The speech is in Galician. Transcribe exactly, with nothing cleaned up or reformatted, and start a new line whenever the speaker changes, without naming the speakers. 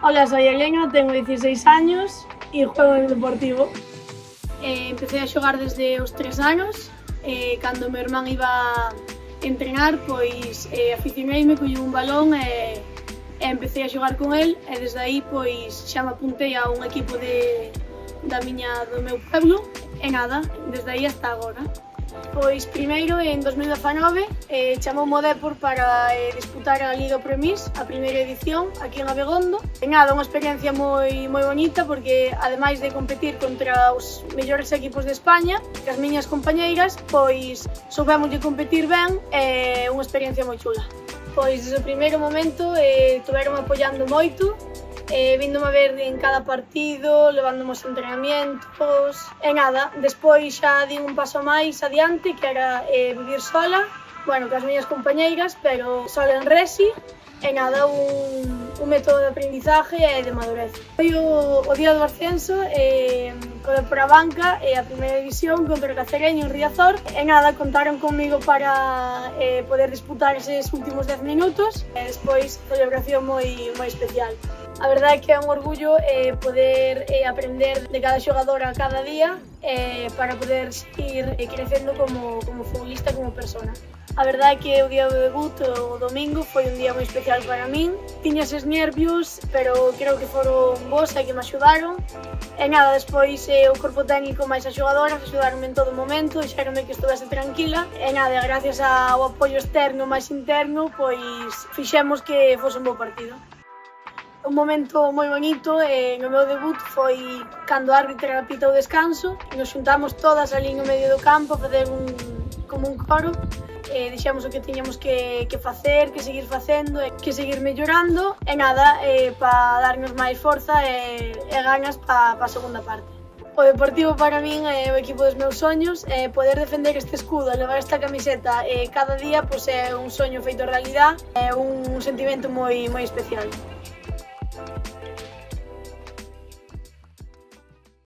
Hola, soy Elena, tengo dieciséis años y juego en el Deportivo.
Eh, empecé a xogar desde os tres anos, eh, cando meu irmán iba a entrenar, pois eh, aficioneime, collín un balón e, e empecé a xogar con el, e desde aí pois xa me apuntei a un equipo de, da miña, do meu pueblo, e nada, desde aí hasta agora. Pois primeiro, en dos mil dezanove, eh, chamoume o Depor para eh, disputar a Liga Premis, a primeira edición, aquí en Abegondo. E nada, unha experiencia moi, moi bonita, porque ademais de competir contra os mellores equipos de España, que as miñas compañeiras, pois soubemos de competir ben e eh, unha experiencia moi chula. Pois desde o primeiro momento eh, tuveron apoiando moito, Eh, víndome a ver en cada partido, levándome os entrenamientos e nada, despois xa di un paso máis adiante, que era eh, vivir sola, bueno, cas miñas compañeiras, pero sola en Resi, e nada, un, un método de aprendizaje e de madurez. Foi o, o día do ascenso, eh, co Depor a banca e a primeira división contra o Cacereño en Riazor, e nada, contaron comigo para eh, poder disputar eses últimos dez minutos, e despois celebración moi, moi especial. A verdade é que é un orgullo eh, poder eh, aprender de cada xogadora cada día eh, para poder seguir eh, crecendo como, como futbolista, como persona. A verdade é que o día do debut, o domingo, foi un día moi especial para min. Tiña eses nervios, pero creo que foron vos e que me axudaron. E nada, despois eh, o corpo técnico máis as xogadoras axudaronme en todo momento, dixeronme que estuvese tranquila. E nada, gracias ao apoio externo máis interno, pois fixemos que fose un bo partido. Un momento moi bonito eh, no meu debut foi cando a árbitra apitou o descanso e nos xuntamos todas ali no medio do campo a fazer un, como un coro e eh, dixemos o que tiñamos que, que facer, que seguir facendo e que seguir mellorando e nada, eh, para darnos máis forza e, e ganas para pa a segunda parte. O Deportivo para min é o equipo dos meus soños, e poder defender este escudo, levar esta camiseta eh, cada día, pois é un soño feito realidade, é un sentimento moi, moi especial.